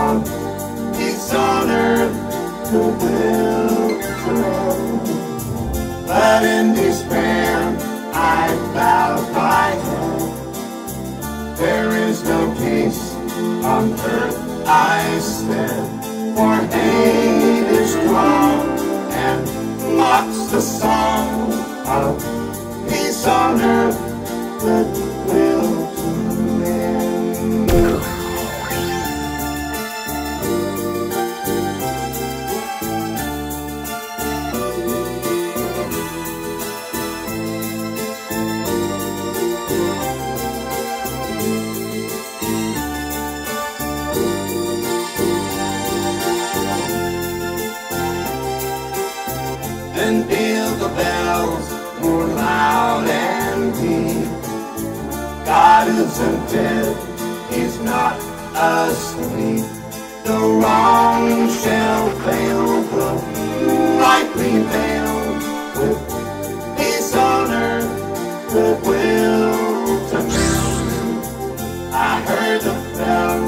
found peace on earth, goodwill to men. But in despair I bowed my head. There is no peace on earth, I said, for hate is strong and mocks the song of peace on earth, goodwill to men. And peal the bells more loud and deep. God isn't dead, he's not asleep. The wrong shall fail, the right prevail, with peace on earth, goodwill to men. I heard the bells